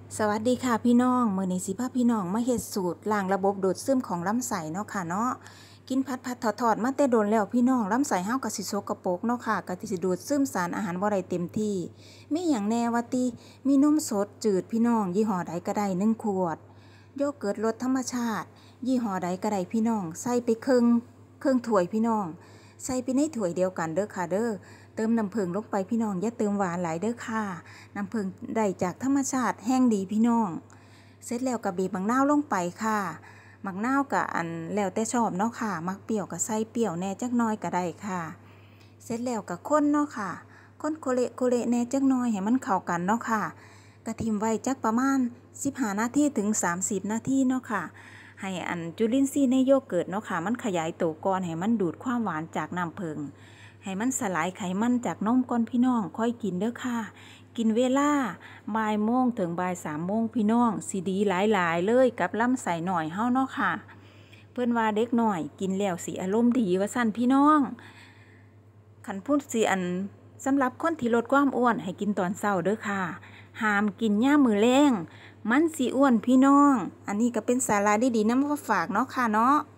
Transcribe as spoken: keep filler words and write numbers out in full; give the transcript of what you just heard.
สวัสดีค่ะพี่น้องมื้อนี้สิพาพี่น้องมาเฮ็ดสูตรล้างระบบดูดซึมของลำไส้เนาะค่ะเนาะกินผัดผัดทอดๆมาแต่โดนแล้วพี่น้องลำไส้เฮาก็สิสกปรกเนาะค่ะก็สิดูดซึมสารอาหารบ่ได้เต็มที่มีหยังแน่ว่าติมีนมสดจืดพี่น้องยี่ห้อใดก็ได้หนึ่งขวดโยเกิร์ตรสธรรมชาติยี่ห้อใดก็ได้พี่น้องใส่ไปครึ่งครึ่งถ้วยพี่น้องใส่ไปในถ้วยเดียวกันเด้อค่ะเด้อเติมน้ำผึ้งลงไปพี่น้องอย่าเติมหวานหลายเด้อค่ะน้ำผึ้งได้จากธรรมชาติแห้งดีพี่น้องเสร็จแล้วก็บีบมะนาวลงไปค่ะมะนาวก็อันแล้วแต่ชอบเนาะค่ะมักเปรี้ยวก็ใส่เปรี้ยวแหน่จักหน่อยก็ได้ค่ะเสร็จแล้วก็คนเนาะค่ะคนโคเละโคเละแหน่จักหน่อยให้มันเข้ากันเนาะค่ะกระทิมไว้จักประมาณสิบห้านาทีถึงสามสิบนาทีเนาะค่ะให้อันจุลินทรีย์ในโยเกิร์ตเนาะค่ะมันขยายตัวก่อนให้มันดูดความหวานจากน้ำผึ้งให้มันสลายไขมันจากนมก่อนพี่น้องค่อยกินเด้อค่ะกินเวลาบ่ายโมงถึงบ่ายสามโมงพี่น้องสิดีหลายๆเลยกับลำไส้หน่อยเฮาเนาะค่ะเพิ่นว่าเด็กหน่อยกินแล้วสิอารมณ์ดีว่าซั่นพี่น้องคันพูดสิอันสำหรับคนที่ลดความอ้วนให้กินตอนเช้าเด้อค่ะห้ามกินยามมื้อแลงมันสิอ้วนพี่น้องอันนี้ก็เป็นสาระดีๆนำมาฝากเนาะค่ะเนาะ